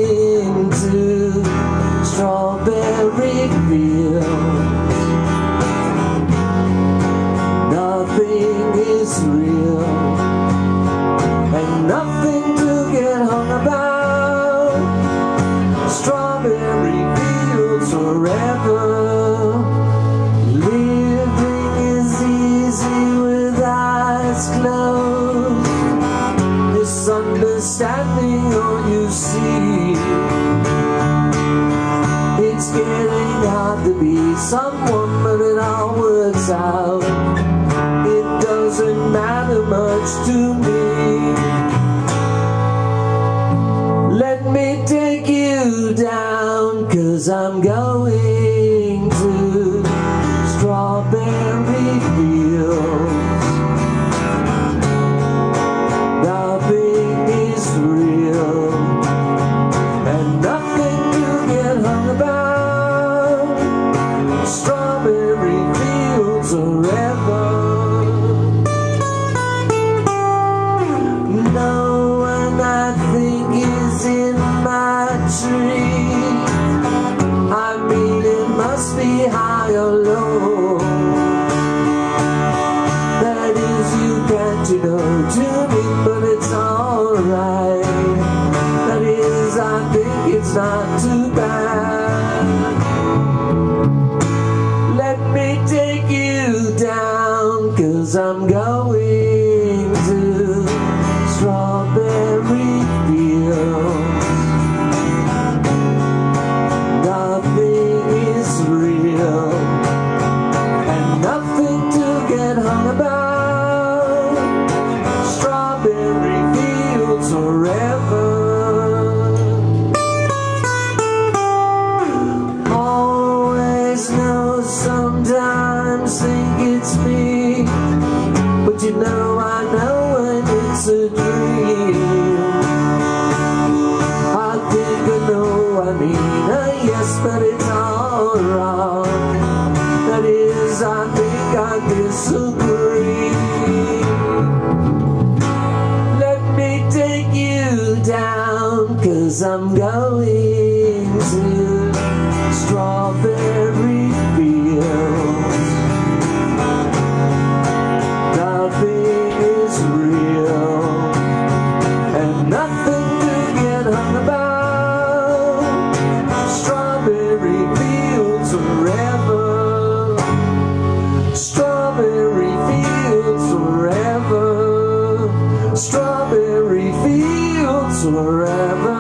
going to strawberry fields. Nothing is real and nothing to get hung about. Strawberry fields forever. Living is easy with eyes closed. Misunderstanding all you see. It's getting hard to be someone, but it all works out. It doesn't matter much to me. Let me take you down, 'cause I'm going to strawberry fields. Nothing is real and nothing to get hung about. Strawberry fields forever. No one I think is in my tree. I mean, it must be high or low. That is, you can't, you know, to me, but it's alright. That is, I think it's not too bad. Let me take you down, 'cause I'm going to strawberry fields. Nothing is real and nothing to get hung about. Strawberry fields forever. Always know, sometimes think it's me, but you know I know when it's a dream. I think I know, I mean yes, but it's all wrong. That is, I think I disagree. Let me take you down, 'cause I'm going to strawberry fields. Nothing is real and nothing to get hung about. Strawberry fields forever. Strawberry fields forever. Strawberry fields forever.